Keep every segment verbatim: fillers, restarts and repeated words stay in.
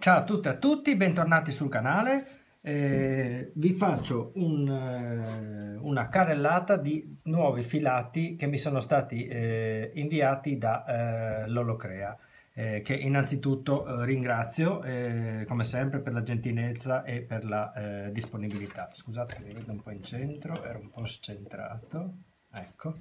Ciao a tutte e a tutti, bentornati sul canale. Eh, vi faccio un, eh, una carrellata di nuovi filati che mi sono stati eh, inviati da eh, Lolocrea, eh, che innanzitutto eh, ringrazio eh, come sempre per la gentilezza e per la eh, disponibilità. Scusate che mi vedo un po' in centro, ero un po' scentrato, ecco.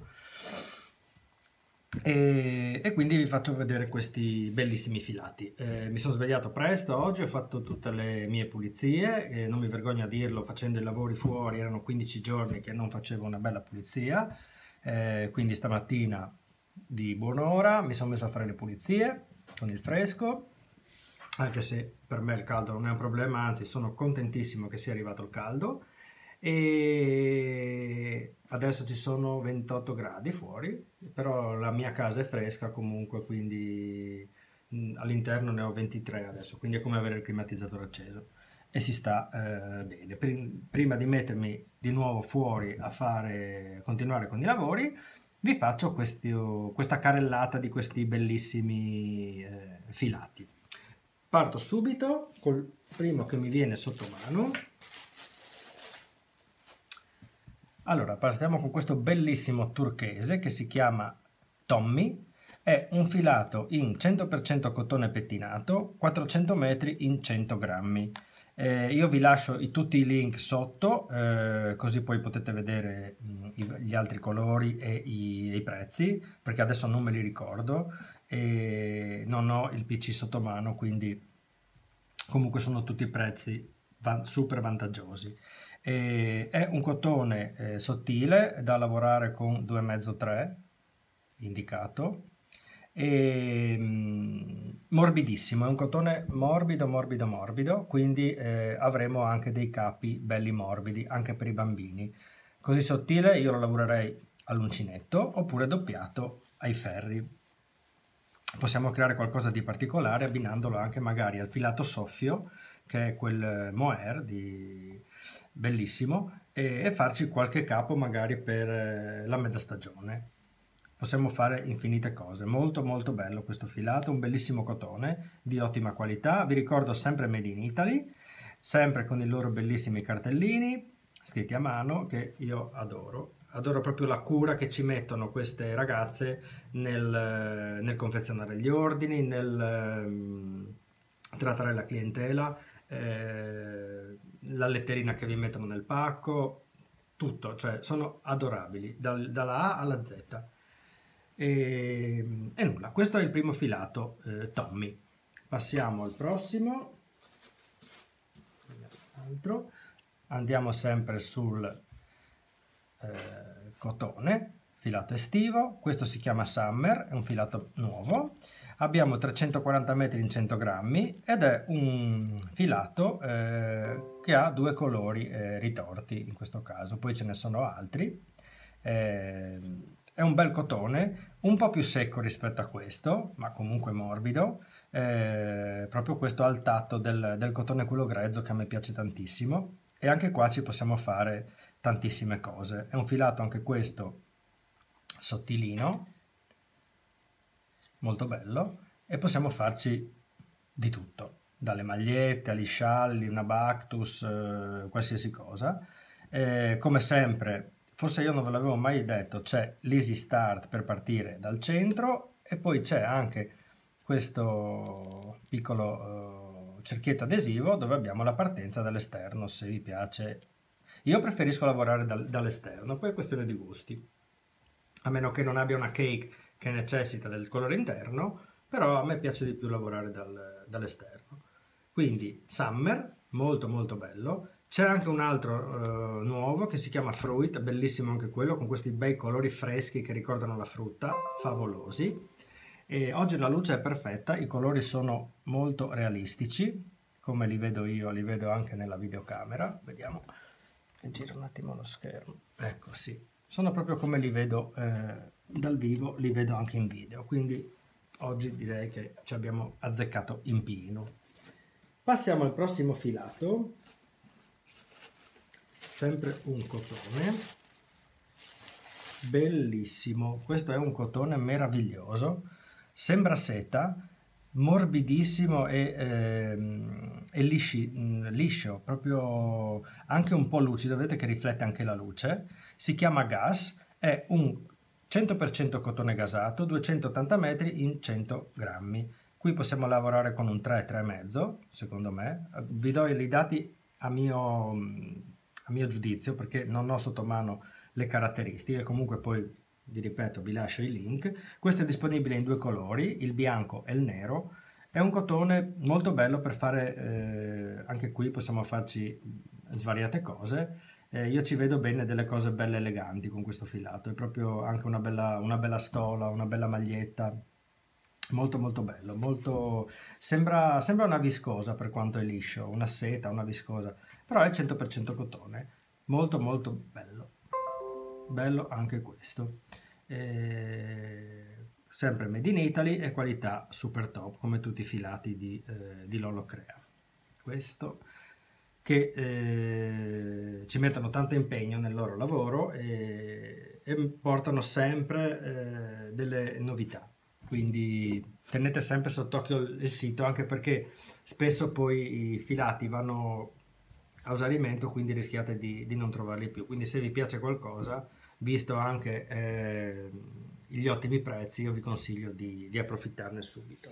E, e quindi vi faccio vedere questi bellissimi filati. Eh, mi sono svegliato presto oggi, ho fatto tutte le mie pulizie, e non mi vergogno a dirlo, facendo i lavori fuori erano quindici giorni che non facevo una bella pulizia, eh, quindi stamattina di buon'ora mi sono messo a fare le pulizie con il fresco, anche se per me il caldo non è un problema, anzi sono contentissimo che sia arrivato il caldo. E adesso ci sono ventotto gradi fuori, però la mia casa è fresca comunque, quindi mh, all'interno ne ho ventitré adesso, quindi è come avere il climatizzatore acceso e si sta eh, bene. Prim- prima di mettermi di nuovo fuori a fare, continuare con i lavori, vi faccio questi, questa carrellata di questi bellissimi eh, filati. Parto subito col primo che mi viene sotto mano. Allora, partiamo con questo bellissimo turchese che si chiama Tommy. È un filato in cento per cento cotone pettinato, quattrocento metri in cento grammi. Eh, io vi lascio i, tutti i link sotto, eh, così poi potete vedere mh, i, gli altri colori e i, i prezzi, perché adesso non me li ricordo e non ho il P C sotto mano, quindi comunque sono tutti prezzi van- super vantaggiosi. E è un cotone eh, sottile da lavorare con due virgola cinque tre indicato e mm, morbidissimo, è un cotone morbido morbido morbido, quindi eh, avremo anche dei capi belli morbidi anche per i bambini. Così sottile io lo lavorerei all'uncinetto oppure doppiato ai ferri. Possiamo creare qualcosa di particolare abbinandolo anche magari al filato soffio, che è quel mohair di... bellissimo, e, e farci qualche capo magari per eh, la mezza stagione. Possiamo fare infinite cose. Molto molto bello questo filato, un bellissimo cotone di ottima qualità. Vi ricordo sempre Made in Italy, sempre con i loro bellissimi cartellini scritti a mano che io adoro. Adoro proprio la cura che ci mettono queste ragazze nel, nel confezionare gli ordini, nel um, trattare la clientela, eh, la letterina che vi mettono nel pacco, tutto, cioè sono adorabili, dal, dalla A alla Z. E, e nulla, questo è il primo filato eh, Tommy. Passiamo al prossimo. Altro. Andiamo sempre sul eh, cotone, filato estivo, questo si chiama Summer, è un filato nuovo, abbiamo trecentoquaranta metri in cento grammi ed è un filato eh, che ha due colori eh, ritorti in questo caso, poi ce ne sono altri. Eh, è un bel cotone, un po' più secco rispetto a questo, ma comunque morbido, eh, proprio questo al tatto del, del cotone quello grezzo che a me piace tantissimo. E anche qua ci possiamo fare tantissime cose. È un filato anche questo sottilino, molto bello, e possiamo farci di tutto, dalle magliette agli scialli, una Bactus, eh, qualsiasi cosa. Eh, come sempre, forse io non ve l'avevo mai detto, c'è l'Easy Start per partire dal centro e poi c'è anche questo piccolo uh, cerchietto adesivo dove abbiamo la partenza dall'esterno, se vi piace. Io preferisco lavorare dal, dall'esterno, poi è questione di gusti, a meno che non abbia una cake che necessita del colore interno, però a me piace di più lavorare dal, dall'esterno. Quindi Summer, molto molto bello. C'è anche un altro uh, nuovo che si chiama Fruit, bellissimo anche quello, con questi bei colori freschi che ricordano la frutta, favolosi. E oggi la luce è perfetta, i colori sono molto realistici, come li vedo io, li vedo anche nella videocamera. Vediamo che giro un attimo lo schermo. Ecco, sì, sono proprio come li vedo eh, dal vivo, li vedo anche in video, quindi oggi direi che ci abbiamo azzeccato in pieno. Passiamo al prossimo filato, sempre un cotone, bellissimo, questo è un cotone meraviglioso. Sembra seta, morbidissimo e ehm, è lisci, mh, liscio, proprio anche un po' lucido, vedete che riflette anche la luce. Si chiama Gas, è un cento per cento cotone gasato, duecentottanta metri in cento grammi. Qui possiamo lavorare con un tre, tre virgola cinque, secondo me. Vi do i dati a mio, a mio giudizio, perché non ho sotto mano le caratteristiche, comunque poi vi ripeto, vi lascio i link. Questo è disponibile in due colori, il bianco e il nero. È un cotone molto bello per fare, eh, anche qui possiamo farci svariate cose. Eh, io ci vedo bene delle cose belle eleganti con questo filato, è proprio anche una bella, una bella stola, una bella maglietta. Molto molto bello, molto... Sembra, sembra una viscosa per quanto è liscio, una seta, una viscosa, però è cento per cento cotone, molto molto bello, bello anche questo. E... sempre made in Italy e qualità super top, come tutti i filati di, eh, di Lolo Crea. Questo che eh, ci mettono tanto impegno nel loro lavoro e, e portano sempre eh, delle novità. Quindi tenete sempre sott'occhio il sito, anche perché spesso poi i filati vanno a usarimento, quindi rischiate di, di non trovarli più. Quindi se vi piace qualcosa, visto anche eh, gli ottimi prezzi, io vi consiglio di, di approfittarne subito.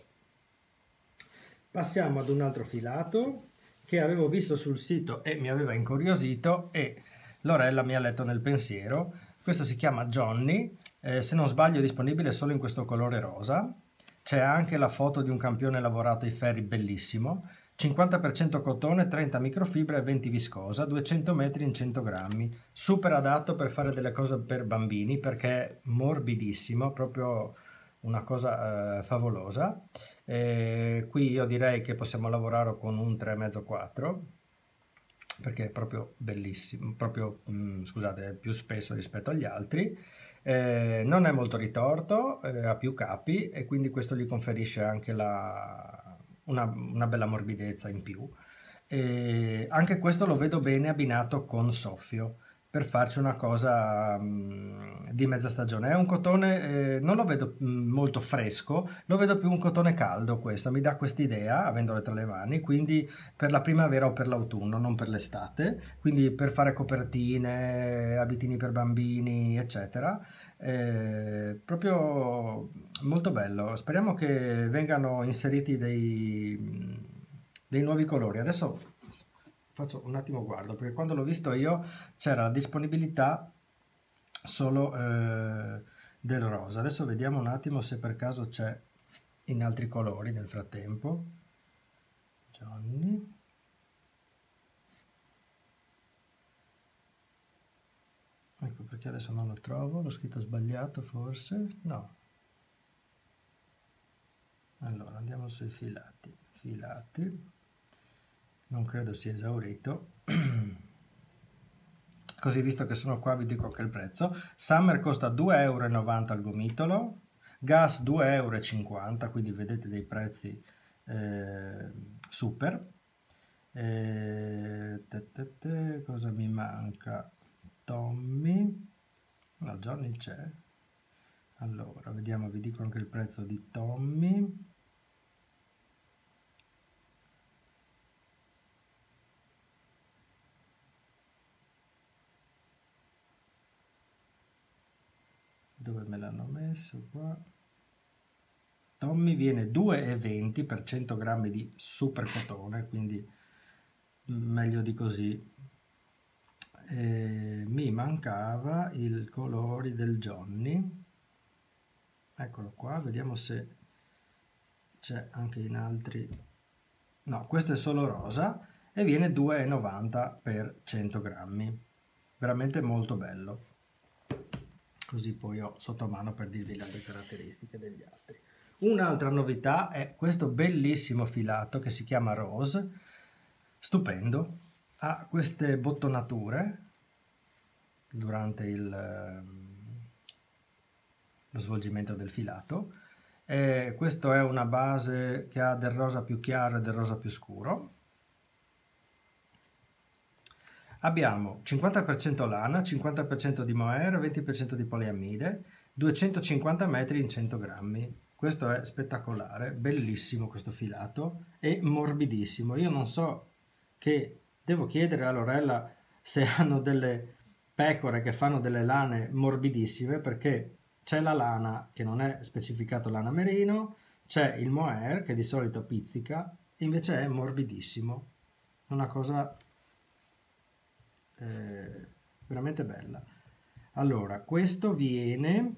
Passiamo ad un altro filato che avevo visto sul sito e mi aveva incuriosito e Lorella mi ha letto nel pensiero. Questo si chiama Johnny. Eh, se non sbaglio è disponibile solo in questo colore rosa. C'è anche la foto di un campione lavorato ai ferri bellissimo, cinquanta per cento cotone, trenta microfibra e venti viscosa, duecento metri in cento grammi, super adatto per fare delle cose per bambini perché è morbidissimo, proprio una cosa eh, favolosa. Eh, qui io direi che possiamo lavorare con un tre virgola cinque quattro perché è proprio bellissimo, proprio mh, scusate, è più spesso rispetto agli altri. Eh, non è molto ritorto, eh, ha più capi e quindi questo gli conferisce anche la, una, una bella morbidezza in più. E anche questo lo vedo bene abbinato con soffio per farci una cosa mh, di mezza stagione. È un cotone, eh, non lo vedo mh, molto fresco, lo vedo più un cotone caldo questo, mi dà quest'idea avendolo tra le mani, quindi per la primavera o per l'autunno, non per l'estate, quindi per fare copertine, abitini per bambini, eccetera. Eh, proprio molto bello. Speriamo che vengano inseriti dei, dei nuovi colori. Adesso faccio un attimo guardo, perché quando l'ho visto io c'era la disponibilità solo eh, del rosa. Adesso vediamo un attimo se per caso c'è in altri colori nel frattempo. Johnny. Ecco perché adesso non lo trovo, l'ho scritto sbagliato forse, no. Allora andiamo sui filati, filati, non credo sia esaurito. Così visto che sono qua vi dico anche il prezzo. Summer costa due e novanta euro al gomitolo, Gas due e cinquanta euro, quindi vedete dei prezzi eh, super. E, te, te, te, cosa mi manca? Tommy, no, Johnny c'è. Allora, vediamo, vi dico anche il prezzo di Tommy. Dove me l'hanno messo qua? Tommy viene due e venti per cento grammi di super cotone, quindi meglio di così. E mi mancava il colore del Johnny, eccolo qua, vediamo se c'è anche in altri. No, questo è solo rosa e viene due e novanta per cento grammi, veramente molto bello. Così poi ho sotto mano per dirvi le altre caratteristiche degli altri. Un'altra novità è questo bellissimo filato che si chiama Rose, stupendo, ha queste bottonature durante il, lo svolgimento del filato. E questo è una base che ha del rosa più chiaro e del rosa più scuro. Abbiamo cinquanta per cento lana, cinquanta per cento di mohair, venti per cento di poliamide, duecentocinquanta metri in cento grammi. questo è spettacolare, bellissimo questo filato e morbidissimo. Io non so, che devo chiedere a Lorella se hanno delle pecore che fanno delle lane morbidissime, perché c'è la lana che non è specificato lana merino, c'è il mohair che di solito pizzica, invece è morbidissimo, una cosa eh, veramente bella. Allora, questo viene,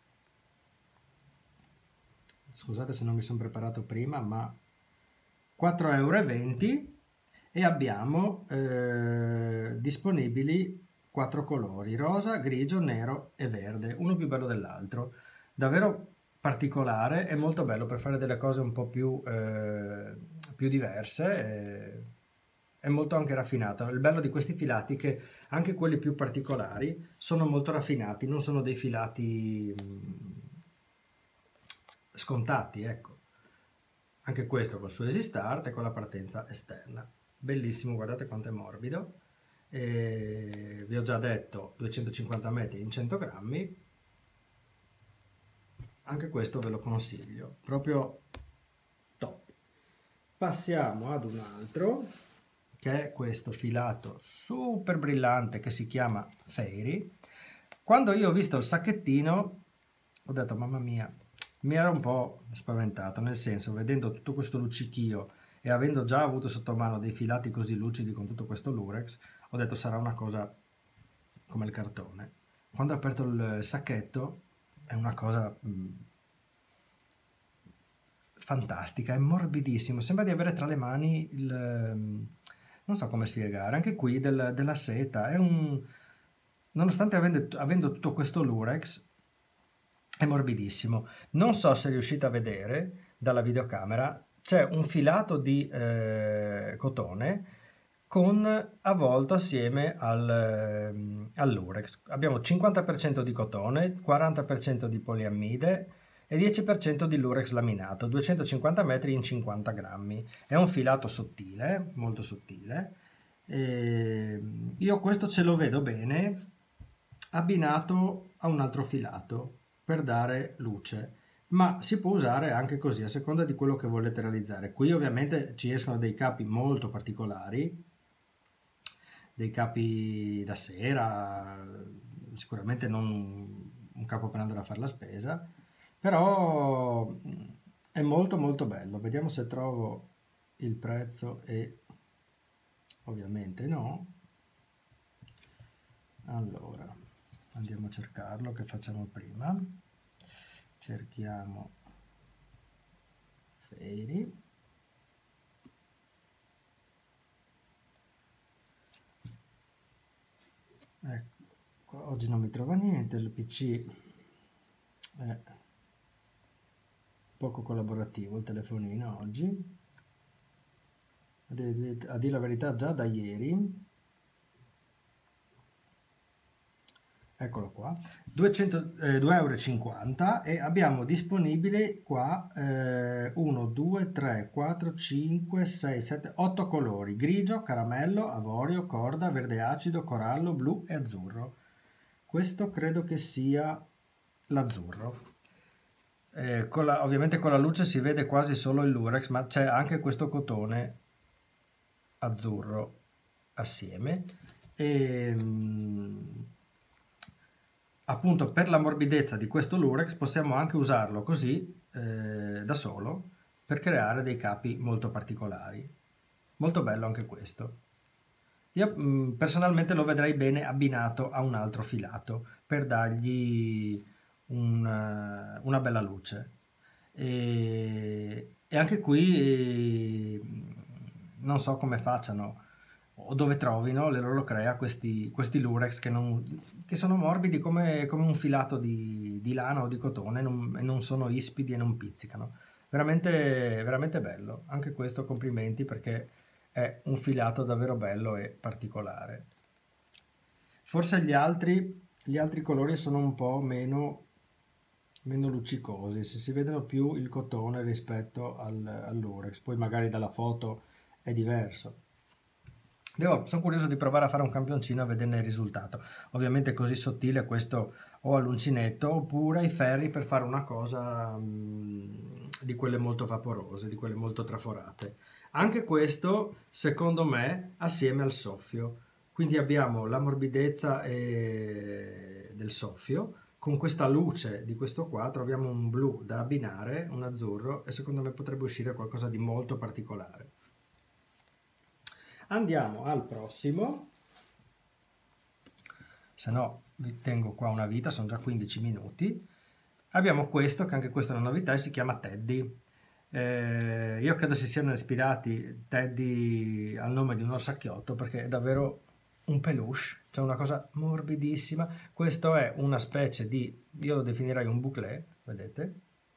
scusate se non mi sono preparato prima, ma quattro euro e venti, e abbiamo eh, disponibili quattro colori: rosa, grigio, nero e verde, uno più bello dell'altro. Davvero particolare e molto bello per fare delle cose un po' più, eh, più diverse. E, è molto anche raffinato. Il bello di questi filati è che anche quelli più particolari sono molto raffinati, non sono dei filati mh, scontati, ecco. Anche questo col suo easy start e con la partenza esterna. Bellissimo, guardate quanto è morbido. E vi ho già detto duecentocinquanta metri in cento grammi. Anche questo ve lo consiglio, proprio top. Passiamo ad un altro, che è questo filato super brillante che si chiama Fairy. Quando io ho visto il sacchettino ho detto mamma mia, mi era un po' spaventato, nel senso, vedendo tutto questo luccichio e avendo già avuto sotto mano dei filati così lucidi con tutto questo lurex, ho detto sarà una cosa come il cartone. Quando ho aperto il sacchetto è una cosa mh, fantastica, è morbidissimo, sembra di avere tra le mani il... non so come spiegare, anche qui del, della seta, è un... nonostante avendo, avendo tutto questo lurex, è morbidissimo. Non so se riuscite a vedere dalla videocamera, c'è un filato di eh, cotone con avvolto assieme al, ehm, al lurex. Abbiamo cinquanta per cento di cotone, quaranta per cento di poliammide e dieci per cento di lurex laminato, duecentocinquanta metri in cinquanta grammi. È un filato sottile, molto sottile. E io questo ce lo vedo bene abbinato a un altro filato per dare luce, ma si può usare anche così a seconda di quello che volete realizzare. Qui ovviamente ci escono dei capi molto particolari, dei capi da sera, sicuramente non un capo per andare a fare la spesa, però è molto molto bello. Vediamo se trovo il prezzo e ovviamente no. Allora, andiamo a cercarlo, che facciamo prima. Cerchiamo Fairy. Ecco, oggi non mi trova niente, il P C è poco collaborativo, il telefonino oggi. A dire la verità già da ieri. Eccolo qua, duecento, eh, due euro e cinquanta, e abbiamo disponibile qua eh, uno, due, tre, quattro, cinque, sei, sette, otto colori: grigio, caramello, avorio, corda, verde acido, corallo, blu e azzurro. Questo credo che sia l'azzurro. Eh, con la, ovviamente con la luce si vede quasi solo il lurex, ma c'è anche questo cotone azzurro assieme. E, mh, appunto per la morbidezza di questo lurex possiamo anche usarlo così eh, da solo per creare dei capi molto particolari. Molto bello anche questo. Io mh, personalmente lo vedrei bene abbinato a un altro filato per dargli un, uh, una bella luce. E, e anche qui eh, non so come facciano o dove trovino le loro crea questi, questi lurex che, non, che sono morbidi come, come un filato di, di lana o di cotone, non, e non sono ispidi e non pizzicano. Veramente, veramente bello. Anche questo complimenti, perché è un filato davvero bello e particolare. Forse gli altri, gli altri colori sono un po' meno, meno luccicosi, se si vedono più il cotone rispetto al, all'urex, poi magari dalla foto è diverso. Devo, sono curioso di provare a fare un campioncino e vederne il risultato. Ovviamente così sottile questo o all'uncinetto oppure ai ferri per fare una cosa mh, di quelle molto vaporose, di quelle molto traforate. Anche questo, secondo me, assieme al soffio. Quindi abbiamo la morbidezza eh, del soffio, con questa luce di questo qua troviamo un blu da abbinare, un azzurro, e secondo me potrebbe uscire qualcosa di molto particolare. Andiamo al prossimo, se no vi tengo qua una vita, sono già quindici minuti. Abbiamo questo, che anche questa è una novità, e si chiama Teddy. Eh, io credo si siano ispirati Teddy al nome di un orsacchiotto perché è davvero un peluche, cioè una cosa morbidissima. Questo è una specie di, io lo definirei un bouclé, vedete?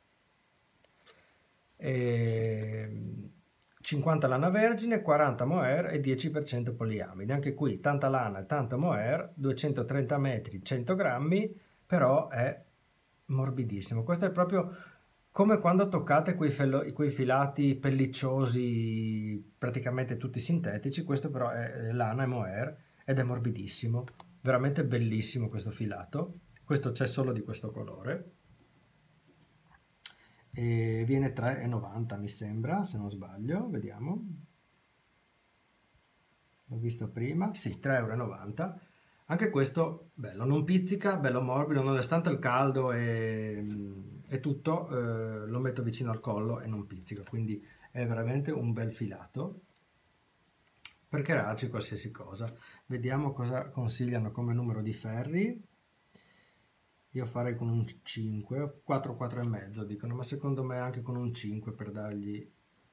E cinquanta lana vergine, quaranta mohair e dieci per cento poliamide. Anche qui tanta lana e tanta mohair, duecentotrenta metri, cento grammi, però è morbidissimo. Questo è proprio come quando toccate quei, felo- quei filati pellicciosi, praticamente tutti sintetici. Questo però è lana e mohair ed è morbidissimo. Veramente bellissimo questo filato. Questo c'è solo di questo colore. E viene tre e novanta mi sembra, se non sbaglio, vediamo. L'ho visto prima, sì, tre e novanta euro. Anche questo bello, non pizzica, bello morbido, nonostante il caldo e, e tutto, eh, lo metto vicino al collo e non pizzica, quindi è veramente un bel filato per crearci qualsiasi cosa. Vediamo cosa consigliano come numero di ferri. Io farei con un cinque, quattro, quattro e mezzo dicono, ma secondo me anche con un cinque per dargli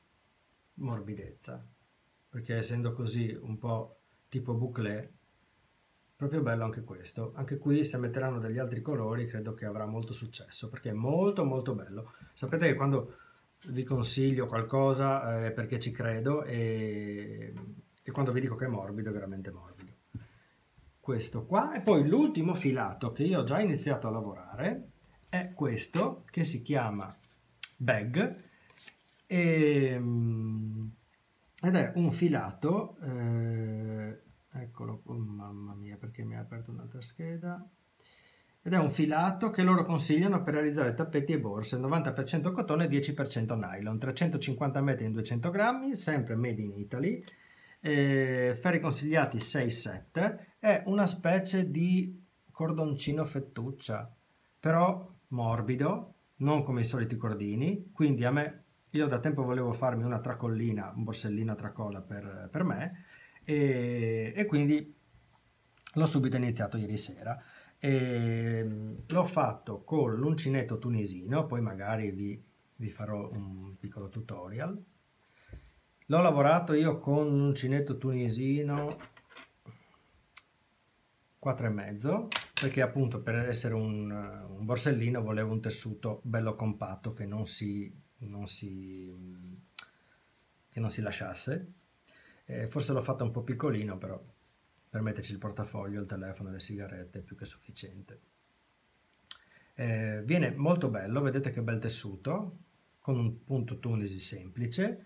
morbidezza, perché essendo così un po' tipo bouclé, proprio bello anche questo. Anche qui se metteranno degli altri colori credo che avrà molto successo, perché è molto molto bello. Sapete che quando vi consiglio qualcosa è perché ci credo e, e quando vi dico che è morbido è veramente morbido. Questo qua, e poi l'ultimo filato che io ho già iniziato a lavorare è questo che si chiama Bag e, ed è un filato eh, eccolo, oh, mamma mia, perché mi ha aperto un'altra scheda, ed è un filato che loro consigliano per realizzare tappeti e borse, novanta per cento cotone e dieci per cento nylon, trecentocinquanta metri in duecento grammi, sempre made in Italy. Eh, ferri consigliati sei sette, è una specie di cordoncino fettuccia, però morbido, non come i soliti cordini, quindi a me, io da tempo volevo farmi una tracollina, un borsellino a tracolla per, per me, e, e quindi l'ho subito iniziato ieri sera. E, l'ho fatto con l'uncinetto tunisino, poi magari vi, vi farò un piccolo tutorial. L'ho lavorato io con un uncinetto tunisino quattro e mezzo, perché appunto per essere un, un borsellino volevo un tessuto bello compatto che non si, non si, che non si lasciasse. Eh, forse l'ho fatto un po' piccolino, però per metterci il portafoglio, il telefono e le sigarette è più che sufficiente. Eh, viene molto bello, vedete che bel tessuto, con un punto Tunisi semplice.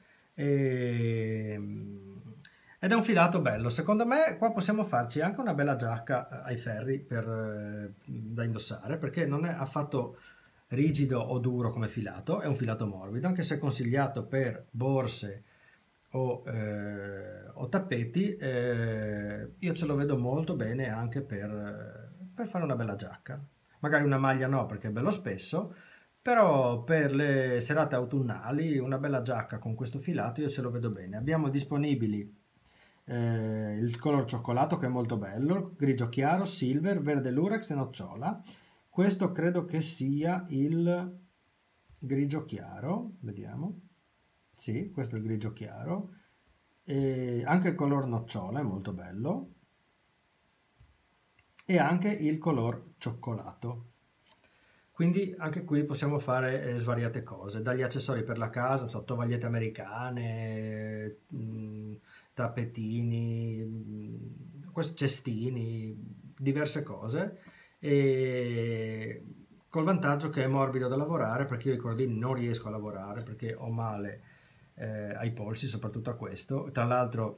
E, ed è un filato bello, secondo me qua possiamo farci anche una bella giacca ai ferri per, eh, da indossare, perché non è affatto rigido o duro come filato, è un filato morbido, anche se è consigliato per borse o, eh, o tappeti, eh, io ce lo vedo molto bene anche per, per fare una bella giacca, magari una maglia no perché è bello spesso, però per le serate autunnali una bella giacca con questo filato io ce lo vedo bene. Abbiamo disponibili eh, il color cioccolato che è molto bello, grigio chiaro, silver, verde lurex e nocciola. Questo credo che sia il grigio chiaro, vediamo. Sì, questo è il grigio chiaro. E anche il color nocciola è molto bello. E anche il color cioccolato. Quindi anche qui possiamo fare eh, svariate cose, dagli accessori per la casa, non so, tovagliette americane, mh, tappetini, mh, cestini, diverse cose, e col vantaggio che è morbido da lavorare, perché io i cordini non riesco a lavorare perché ho male eh, ai polsi, soprattutto a questo. Tra l'altro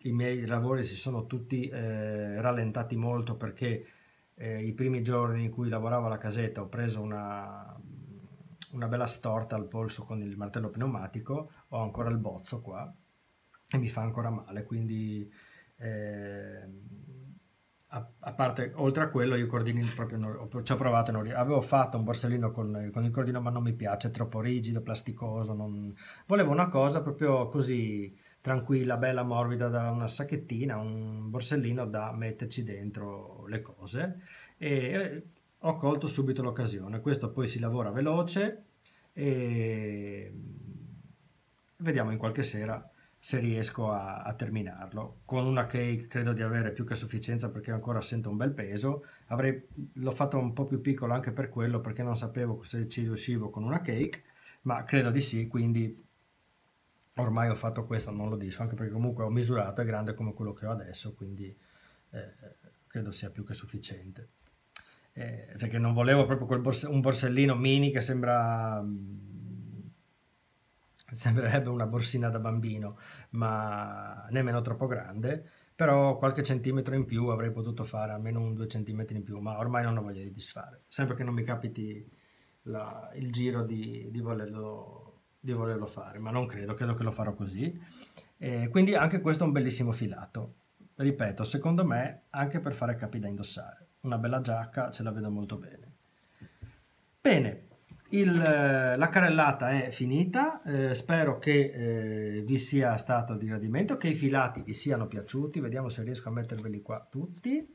i miei lavori si sono tutti eh, rallentati molto perché eh, i primi giorni in cui lavoravo alla casetta ho preso una, una bella storta al polso con il martello pneumatico, ho ancora il bozzo qua e mi fa ancora male, quindi eh, a, a parte, oltre a quello io i cordini proprio non, ho- ci ho provato, non ri- avevo fatto un borsellino con, con il cordino ma non mi piace, è troppo rigido, plasticoso, non- volevo una cosa proprio così tranquilla, bella, morbida, da una sacchettina, un borsellino da metterci dentro le cose e eh, ho colto subito l'occasione. Questo poi si lavora veloce e vediamo in qualche sera se riesco a, a terminarlo. Con una cake credo di avere più che sufficienza perché ancora sento un bel peso. Avrei, l'ho fatto un po' più piccolo anche per quello perché non sapevo se ci riuscivo con una cake, ma credo di sì, quindi ormai ho fatto questo, non lo dico, anche perché comunque ho misurato, è grande come quello che ho adesso, quindi eh, credo sia più che sufficiente. Eh, perché non volevo proprio quel borse- un borsellino mini che sembra, mm, sembrerebbe una borsina da bambino, ma nemmeno troppo grande, però qualche centimetro in più avrei potuto fare, almeno un due centimetri in più, ma ormai non ho voglia di disfare, sempre che non mi capiti la- il giro di, di volerlo, di volerlo fare, ma non credo, credo che lo farò così. E quindi anche questo è un bellissimo filato. Ripeto, secondo me anche per fare capi da indossare. Una bella giacca ce la vedo molto bene. Bene, il, eh, la carrellata è finita, eh, spero che eh, vi sia stato di gradimento, che i filati vi siano piaciuti, vediamo se riesco a metterveli qua tutti.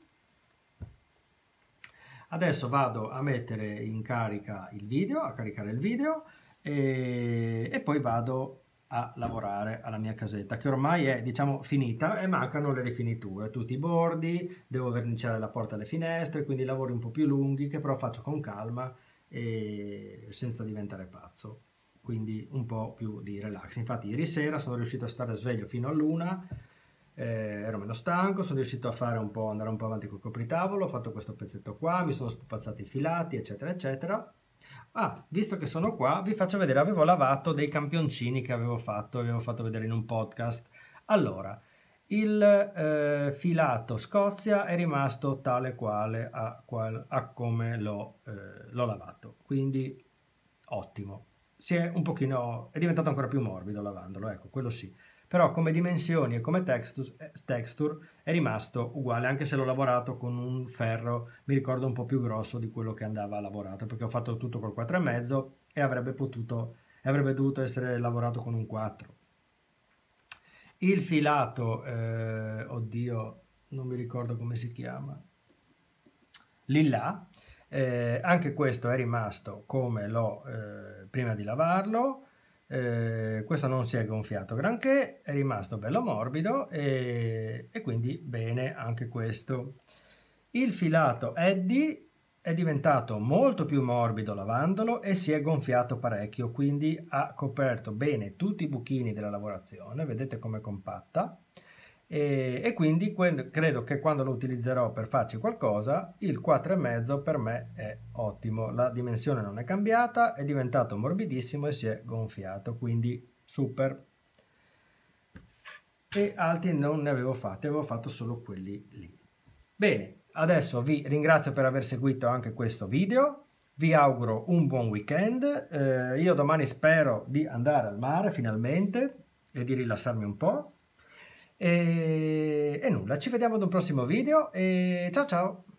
Adesso vado a mettere in carica il video, a caricare il video e, e poi vado a lavorare alla mia casetta che ormai è diciamo finita e mancano le rifiniture, tutti i bordi, devo verniciare la porta e le finestre, quindi lavori un po' più lunghi che però faccio con calma e senza diventare pazzo, quindi un po' più di relax. Infatti ieri sera sono riuscito a stare sveglio fino all'una, eh, ero meno stanco, sono riuscito a fare un po', andare un po' avanti col copritavolo, ho fatto questo pezzetto qua, mi sono spupazzati i filati, eccetera, eccetera. Ah, visto che sono qua, vi faccio vedere, avevo lavato dei campioncini che avevo fatto, avevo fatto vedere in un podcast. Allora, il eh, filato Scozia è rimasto tale quale a, qual- a come l'ho eh, l'ho lavato, quindi ottimo. Si è un pochino, è diventato ancora più morbido lavandolo, ecco, quello sì. Però come dimensioni e come textus- eh, texture è rimasto uguale, anche se l'ho lavorato con un ferro, mi ricordo un po' più grosso di quello che andava lavorato, perché ho fatto tutto col quattro e mezzo e avrebbe potuto, e avrebbe dovuto essere lavorato con un quattro. Il filato, eh, oddio, non mi ricordo come si chiama, lilla, eh, anche questo è rimasto come l'ho eh, prima di lavarlo, eh, questo non si è gonfiato granché, è rimasto bello morbido e, e quindi bene anche questo. Il filato Eddie è diventato molto più morbido lavandolo e si è gonfiato parecchio, quindi ha coperto bene tutti i buchini della lavorazione, vedete com'è compatta. E, e quindi que- credo che quando lo utilizzerò per farci qualcosa, il quattro e mezzo per me è ottimo. La dimensione non è cambiata, è diventato morbidissimo e si è gonfiato, quindi super. E altri non ne avevo fatti, avevo fatto solo quelli lì. Bene, adesso vi ringrazio per aver seguito anche questo video, vi auguro un buon weekend, eh, io domani spero di andare al mare finalmente e di rilassarmi un po'. E, e nulla, ci vediamo ad un prossimo video e ciao ciao!